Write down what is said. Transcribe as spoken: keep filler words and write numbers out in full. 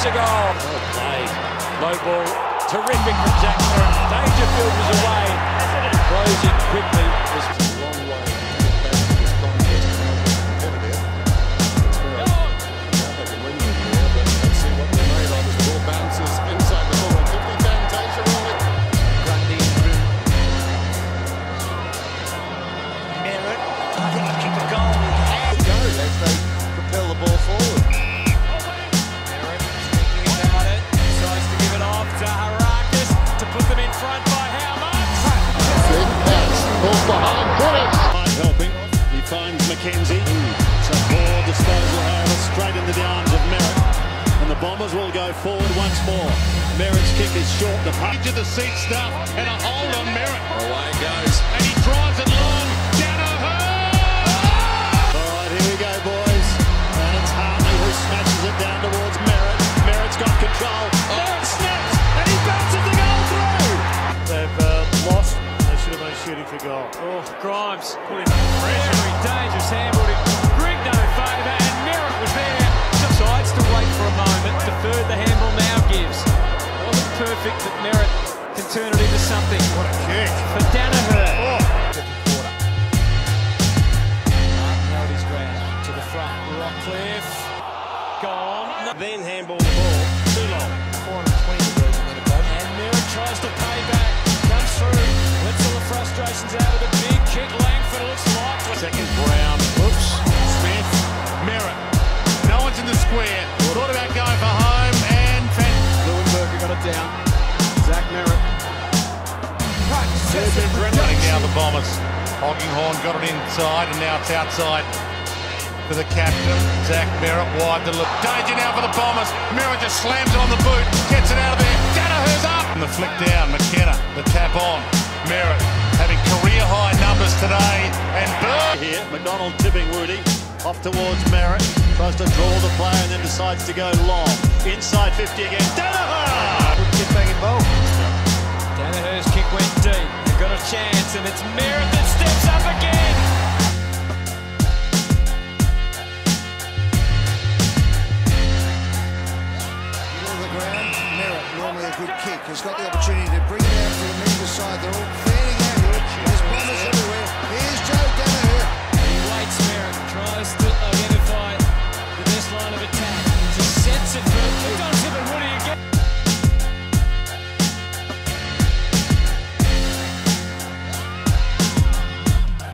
a goal. Well played. Low ball. Terrific from Zach Merrett. Dangerfield was away. Closing quickly. This was a long way to get back to this contest. Competitive. It's very hard. Now they can win from here, but let's see what they're made of as the ball bounces inside the ball. fifty Fantasia rolling. Grundy through. Merrett. I think he kicked a goal. Go as they propel the ball forward. Merrett thinking about it. Decides to give it off to Harakis to put them in front by how much? Big pass. Ball behind. British. Helping. He finds Mackenzie. It's a poor disposal, however, straight into the arms of Merrett. And the Bombers will go forward once more. Merrett's kick is short. The punch of the seat stuff and a hold on Merrett. Away it goes. And he drives it long. Down a hole! All right, here we go, boys. And it's Hartley who smashes it down towards Merrett. Merrett's got control. Merrett snaps and he bounces the goal through. They've uh, lost. They should have been shooting for goal. Oh, Grimes put him pressure. Very dangerous handball to Grigg, no favour, and Merrett was there. Decides to wait for a moment. Deferred the handball now gives. Wasn't perfect, but Merrett can turn it into something. What a kick. For Danaher. Oh. Second quarter. Martin held his ground to the front. Rockcliffe. Gone. No. Then handball the ball. Too long. four twenty degrees a minute, coach. And Merrett tries to pay back. Comes through. Lets all the frustrations out of the big kick. Langford looks like. Second Brown. Oops. Smith. Merrett. No one's in the square. Thought about going for home and Fan. Lewinberger got it down. Zach Merrett. They've been running now the Bombers. Hogginghorn got it inside and now it's outside for the captain. Zach Merrett wide to look. Danger now for the Bombers. Merrett just slams it on the boot. Gets it out of there. Danaher's up. And the flick down. McKenna. The tap on. Merrett having career high numbers today. And Burr. Here, McDonald tipping Woody. Off towards Merrett. Tries to draw the play and then decides to go long. Inside fifty again. Danaher! Good kick back in bowl. Danaher's kick went deep. They've got a chance, and it's Merrett.